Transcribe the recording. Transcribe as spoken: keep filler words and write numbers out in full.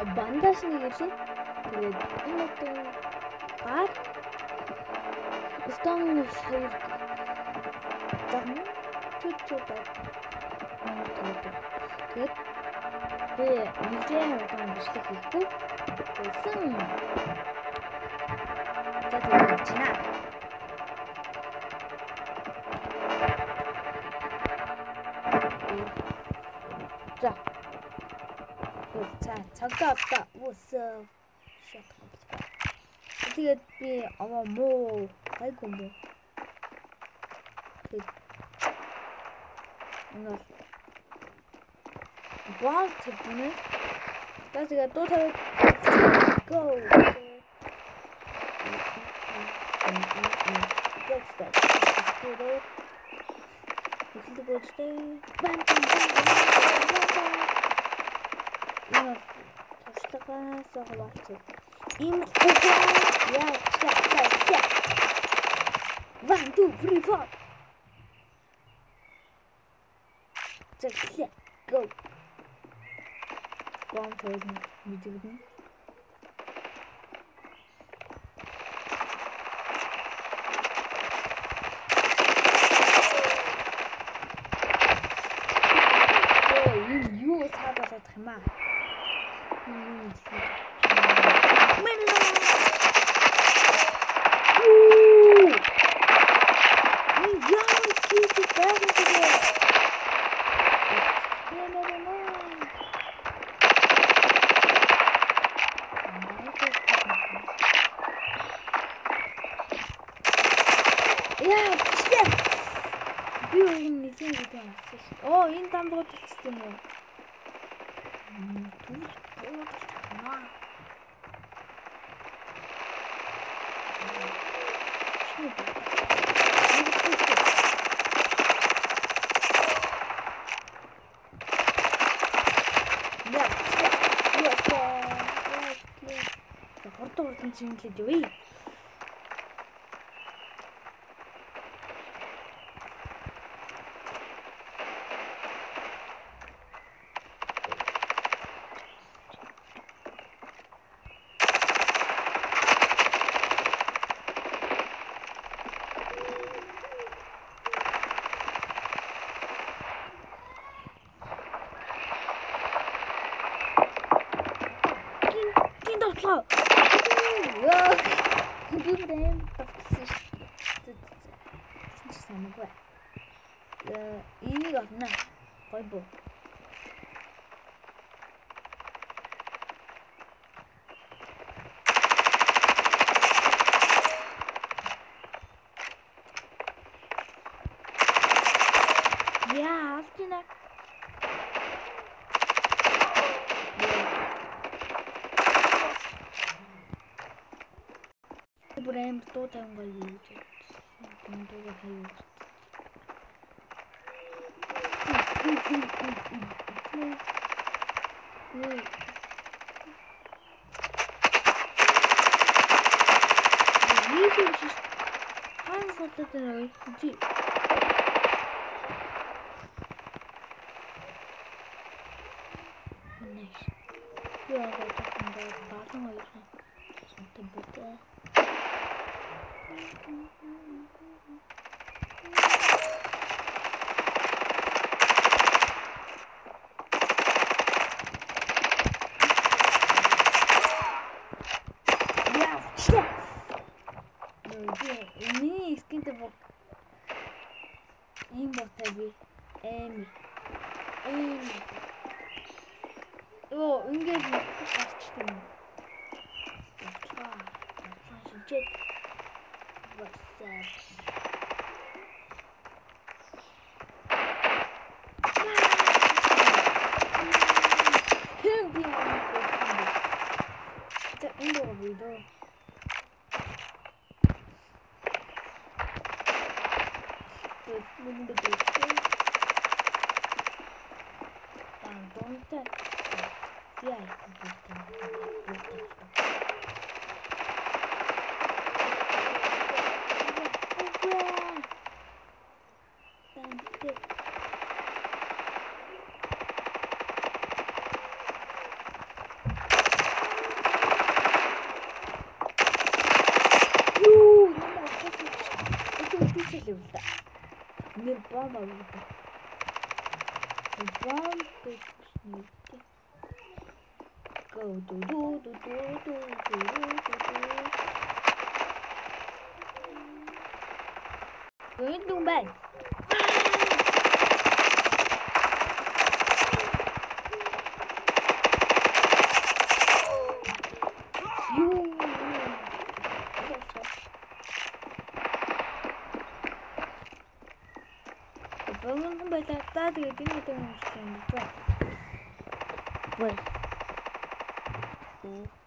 бандаж нэг үлээ. Тэгээд энэ одоо гар стон хоёр дагна чуд чуд тэгээд би нэгэн удаан бичлэг хийхгүй байсан. За тэгээд чина. За. За цагтаа одоо үсээ шат. Тэгээд би аваа муу гайгүй муу. Тэгээд нөө баан тэгнэ. Тэгээд дуу тавиад go. Get that. Эхлээд гооцтой. Бам бам бам. Яа, туршлагаас аваач. Им яа, чаа чаа. One two three four. Just go. Бом тойрон мэдэгдэн. Юу саадах юм аа? Мэлла. Уу! Яа, кит бэрнэ. Яа, чиглээ. Би энэ нэг юм гэдэг юм. Оо, энэ дамбууд утсан юм уу? Түл боодолтойгоо. Шинэ бод. Яа, яа, яа. Хордон хордон чингэлээд юу вэ? Яа. Бүрэм тавцсан. Тэс самгүй. Э, энийг авна. Гой боо. Яа, автина. Бүрэм тоо тавгаа юу гэж. Эндээ хаяа. Хаан сотод нэг чи Nice. Yeah, I got talking about bottom or something like that. Yeah, shit. Yeah, me skin the book. In what heavy. Amy. Amy. Oh, ингээд гарчдаг юм. Яа. Шижээд. Васаа. Хэм би. За энэ руу видео. Тэг мөн дээ. Дан донтой. Yeah, I can do that. живлээ. Нэг бомб авлаа. Бомб битсэн. Go do do do do do do do do. Going to bed. Bangun membaca tadi tinggal tengok. Wait.